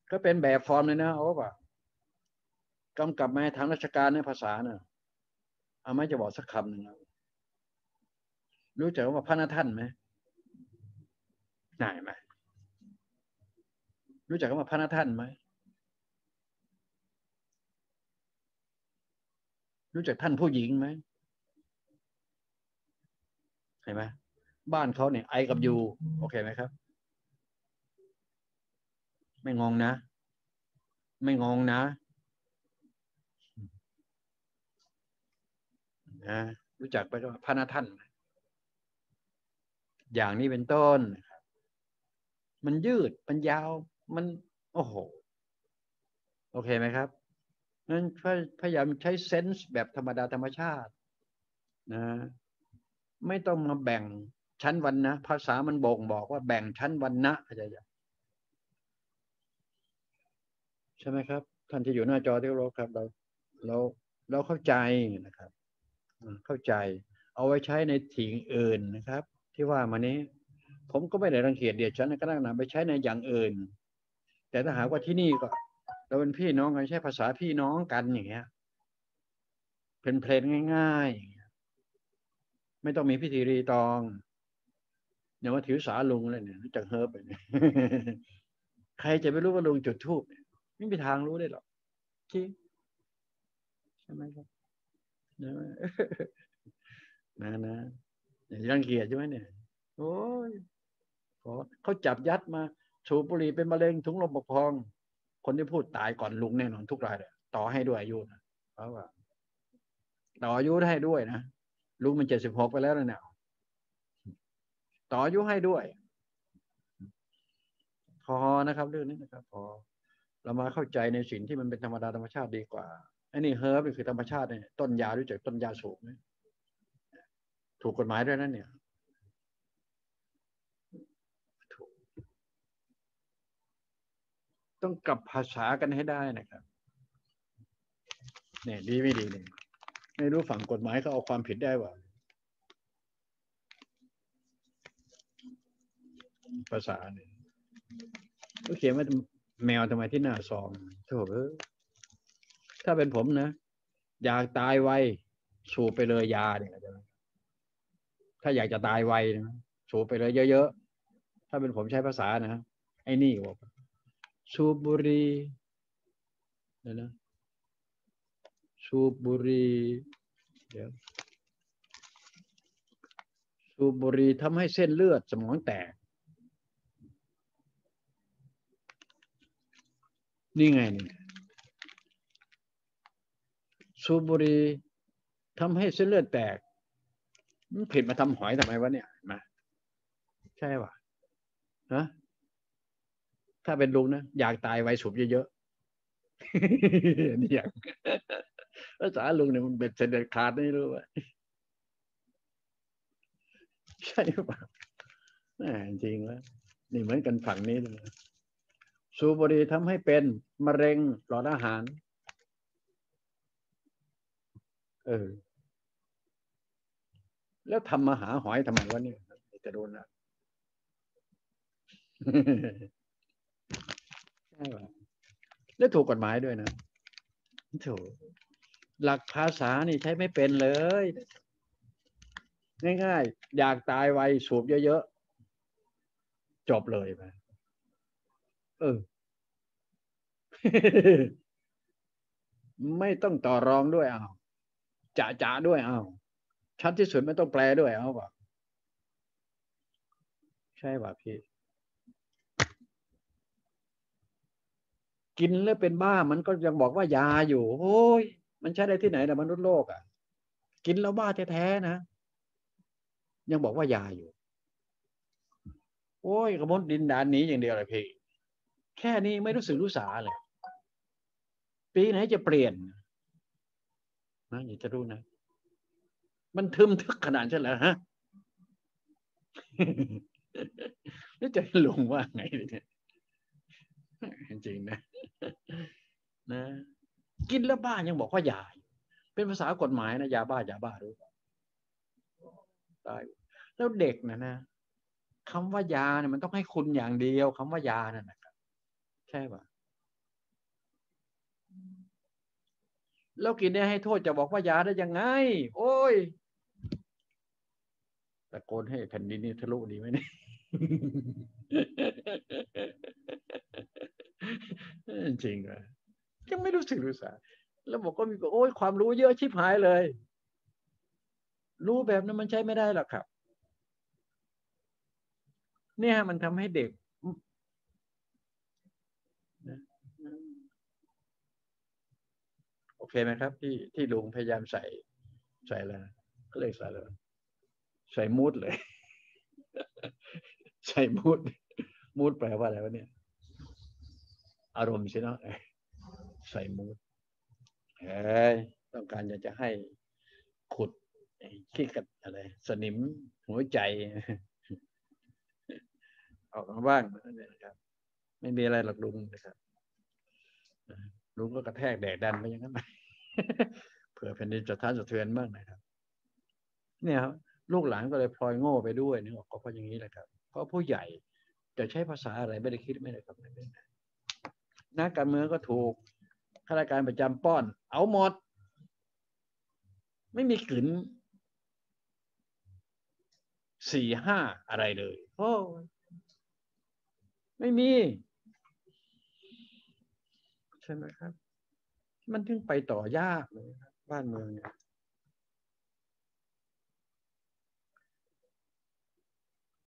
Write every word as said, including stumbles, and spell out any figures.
ก็เป็นแบบฟอร์มเลยนะโอ้ป่ะกำกับมาทางราชการในภาษาเนอะเอาไม่จะบอกสักคำหนึ่งรู้จักว่าพระนาท่านไหมไหนไหมรู้จักว่าพระนาท่านไหมรู้จักท่านผู้หญิงไหมเห็นไหมบ้านเขาเนี่ยไอกับยูโอเคไหมครับไม่งงนะไม่งงนะนะรู้จักไปว่าพระนาท่านอย่างนี้เป็นต้นมันยืดมันยาวมันโอ้โหโอเคไหมครับนั้นพยายามใช้เซนส์แบบธรรมดาธรรมชาตินะไม่ต้องมาแบ่งชั้นวรรณะภาษามันบ่งบอกว่าแบ่งชั้นวรรณะเข้าใจยังใช่ไหมครับท่านที่อยู่หน้าจอที่เราครับเราเราเราเข้าใจนะครับเข้าใจเอาไว้ใช้ในสิ่งอื่นนะครับที่ว่ามานี้ผมก็ไม่ได้รังเกียจเดียดฉันก็นั่งนำไปใช้ในอย่างอื่นแต่ถ้าหากว่าที่นี่ก็เราเป็นพี่น้องกันใช้ภาษาพี่น้องกันอย่างเงี้ยเป็นเพลงง่ายๆไม่ต้องมีพิธีรีตองอย่ามาถือสาลุงเลยเนี่ยจากเฮิร์บไปเนี่ยใครจะไม่รู้ว่าลุงจุดธูปเนี่ยไม่มีทางรู้ได้หรอกจริงใช่ไหมครับนะนะนะอย่างรังเกียจใช่ไหมเนี่ยโอ้ยเขาจับยัดมาสูบบุหรี่เป็นมะเร็งถุงลมบกพร่องคนที่พูดตายก่อนลุงแน่นอนทุกรายเลยต่อให้ด้วยอายุนะเพราะว่าต่ออายุให้ด้วยนะลุงมันเจ็ดสิบหกไปแล้วนะเนี่ยต่ออายุให้ด้วยพอนะครับเรื่องนี้นะครับพอเรามาเข้าใจในสิ่งที่มันเป็นธรรมดาธรรมชาติดีกว่าไอ้นี่เฮิร์บคือธรรมชาติเนี่ยต้นยารู้จักต้นยาสูบไหมถูกกฎหมายด้วยนั่นเนี่ยต้องกลับภาษากันให้ได้นะครับเนี่ยดีไม่ดีเนี่ยไม่รู้ฝั่งกฎหมายเขาเอาความผิดได้ว่าภาษาเนี่ยก็เขียนว่าแมวทำไมที่หน้าซองโถเออถ้าเป็นผมนะอยากตายไวสูบไปเลยยาเนี่ยถ้าอยากจะตายไวนะสูบไปเลยเยอะๆถ้าเป็นผมใช้ภาษานะไอ้นี่บอกสูบบุหรี่นะนะสูบบุหรี่เดี๋ยวสูบบุหรี่ทำให้เส้นเลือดสมองแตกนี่ไงนี่สูบบุหรี่ทำให้เส้นเลือดแตกมันผิดมาทำหอยทำไมวะเนี่ยมาใช่ป่ะนะถ้าเป็นลุงนะอยากตายไวสูบเยอะๆนี่อย่างภาษาลุงเนี่ยมันเป็นเสด็จขาดไม่รู้ว่าใช่ป่ะจริงแล้วนี่เหมือนกันฝั่งนี้เลยสูบบุหรี่ทำให้เป็นมะเร็งหลอดอาหารเออแล้วทำมาหาหอยทำไมวะเนี่ยจะโดนนะใช่ป่ะแล้วถูกกฎหมายด้วยนะถูกหลักภาษานี่ใช้ไม่เป็นเลยง่ายๆอยากตายไวสูบเยอะๆจบเลยไปเออ ไม่ต้องต่อรองด้วยเอาจะจะด้วยเอาชัดที่สุดไม่ต้องแปลด้วยเอาป่ะใช่ป่ะพี่กินแล้วเป็นบ้ามันก็ยังบอกว่ายาอยู่โอ้ยมันใช้ได้ที่ไหนนะมนุษย์โลกอ่ะกินแล้วบ้าแท้ๆนะยังบอกว่ายาอยู่โอ้ยกระมดดินดานนี้อย่างเดียวเลยพี่แค่นี้ไม่รู้สึกรู้สาเลยปีไหนจะเปลี่ยนนะอยากจะรู้นะมันทึมทึกขนาดนั้นเหรอฮะแล้วจะลงว่าไงเนี่ยจริงนะนะกินแล้วบ้ายังบอกว่ายาเป็นภาษากฎหมายนะยาบ้ายาบ้ารู้ได้แล้วเด็กนะนะคำว่ายาเนี่ยมันต้องให้คุณอย่างเดียวคำว่ายานั่นนะครับใช่ป่ะแล้วกินเนี่ยให้โทษจะบอกว่ายาได้ยังไงโอ้ยตะโกนให้แผ่นดินนี้ทะลุดีไหมเนี่ยจริงเหรอยังไม่รู้สึกรู้สาแล้วบอกก็มีโอ้ยความรู้เยอะชิบหายเลยรู้แบบนั้นมันใช้ไม่ได้หรอกครับเนี่ยมันทำให้เด็กโอเคไหมครับที่ที่ลุงพยายามใส่ใส่แล้วก็เลยใส่เลยใส่มูดเลยใส่มูดมูดแปลว่าอะไรวะเนี่ยอารมณ์ใช่เนาะใส่มูดเอ้ยต้องการอยากจะให้ขุดขี้กัดอะไรสนิมหัวใจออกมาบ้างนะครับไม่มีอะไรหรอกลุงนะครับลุงก็กระแทกแดกดันไปอย่างนั้นเผื่อแผ่นดินสะท้านสะเทือนบ้างนะครับเนี่ยครับลูกหลานก็เลยพลอยโง่ไปด้วยนี่ก็เพราะอย่างนี้แหละครับเพราะผู้ใหญ่จะใช้ภาษาอะไรไม่ได้คิดไม่ได้ครับนักการเมืองก็ถูกข้าราชการประจำป้อนเอาหมดไม่มีกลิ่นสี่ห้าอะไรเลยโอ้ไม่มีใช่ไหมครับมันถึงไปต่อยากเลยครับบ้านเมืองเนี่ย